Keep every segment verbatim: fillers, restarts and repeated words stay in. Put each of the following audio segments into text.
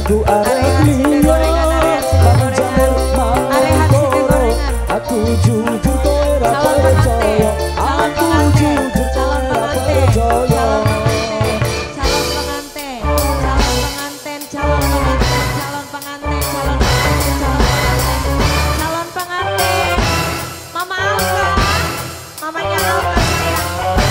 aku arep liya manjamur mangkoro aku jujur kowe ra percaya aku jujur kowe ra percaya calon pengantin calon pengantin calon pengantin calon pengantin calon pengantin calon pengantin Mama Alka mamanya Alka sayang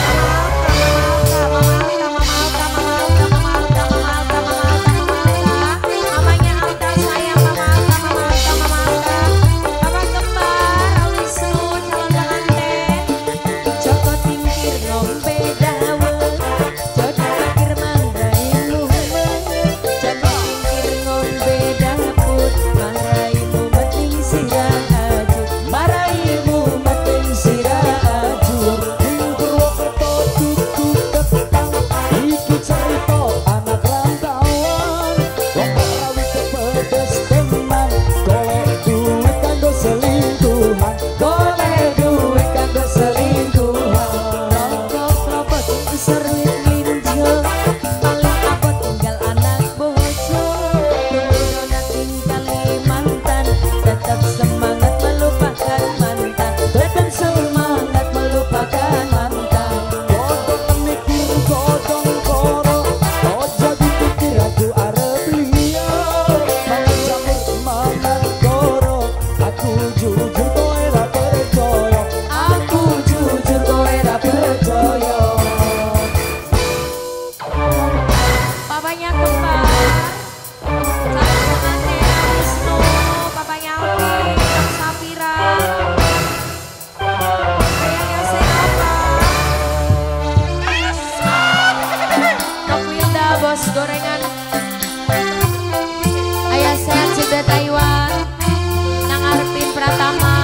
Mama Alka Mama Alka Mama Alka Mama Alka Mama Alka Mama Alka Mama Alka mamanya Alka sayang Mama Alka Mama Alka Mama Alka Papa kembar Awisu calon pengantin Joko tingkir ngombe dawet Joko pikir maraimu Joko tingkir ngombe daput maraimu meting sirah ajur maraimu meting sirah ajur ing Purwokerto tuku ketang iki cerita anak rantauan wong Betawi kepedes tenan golek duit kanggo selingkuhan golek duit kanggo selingkuhan Rokok lobot serwit linjo paling abot tinggal anak bojo Dona tinggal mantan tetap semangat melupakan mantan tetap semangat melupakan mantan Kodong mikir kodong koro ojo dipikir aku arep liya manjamur mangan koro aku jujur kowe ra percaya aku jujur kowe ra percaya papanya kembar calon pengantin Wisnu papanya Alvin Kang Safira ayahnya siapa Nok Wilda bos gorengan ayah sehat sudah Taiwan Nang Arvin Pratama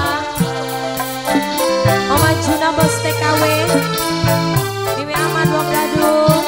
Mama Juna bos T K W Mimi Aman Wong Gadung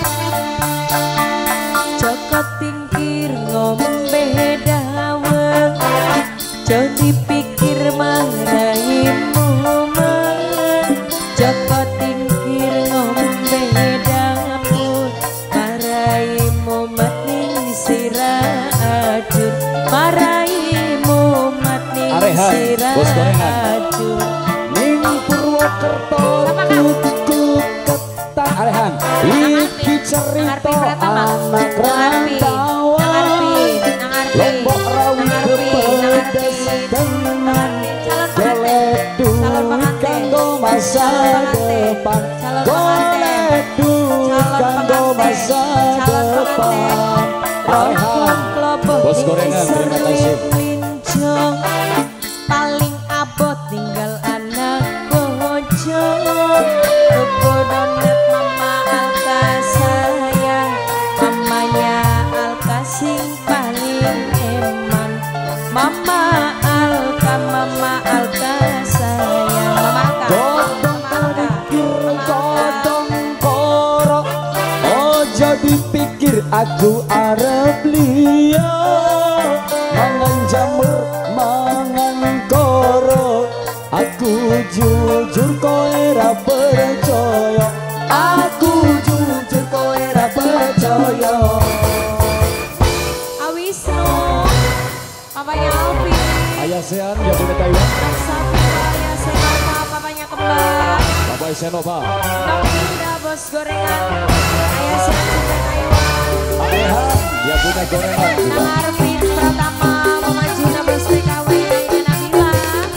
Joko tingkir ngombe dawet Jodi pikir maraimu men Joko tingkir ngombe daput maraimu meting sirah ajur maraimu meting Arehan, sirah bos gorengan. ajur ning Purwokerto tuku ketang arehan iki cerita anak rantauan Lombok rawi kepedes tenan golek duit kanggo masa depan golek duit kanggo masa depan Arehan bos gorengan terima kasih Linjong paling abot tinggal anak bojo tuku donat Mama Alka sayang mamanya Alka sing paling eman Mama Alka Mama Alka sayang Mama Alka Kodong mikir kodong koro ojo dipikir aku arep liya mangan jamur mangan koro aku jujur kowe ra percaya aku jujur kowe ra percaya Awisnu papanya Alvin ayah sean ya punya Taiwan Kang Safira ayah siapa papanya kembar Bapak Senova Nok Wilda bos gorengan ayah sehat sudah Taiwan Arehan dia punya gorengan juga Nang Arvin Pratama Mama Juna bos T K W ayah Nabila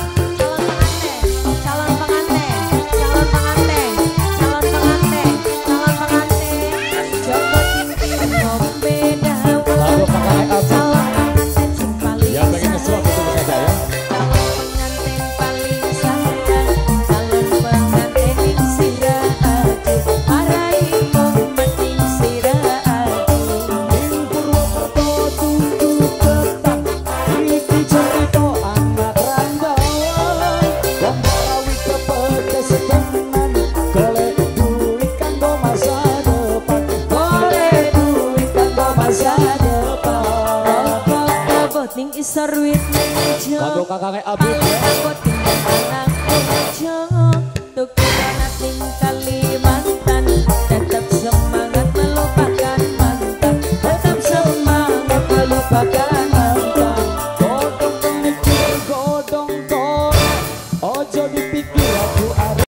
calon pengantin calon pengantin calon pengantin calon pengantin calon pengantin Joko tingkir ngombe dawet lalu pakai apa calon pengantin sing paling yang pengen ngesuap itu saja ya calon pengantin paling sayang calon pengantin ing sirah ajur maraimu meting sirah ajur ing Purwokerto tuku ketang iki cerita anak rantauan wong Betawi kepedes tenan golek duit kanggo masa depan golek duit kanggo masa depan Abot ning isor wit mejo kanggo kakake Abib ya abot ning anak bojo tuku donat ning Kalimantan tetap semangat melupakan mantan tetap semangat melupakan Silakan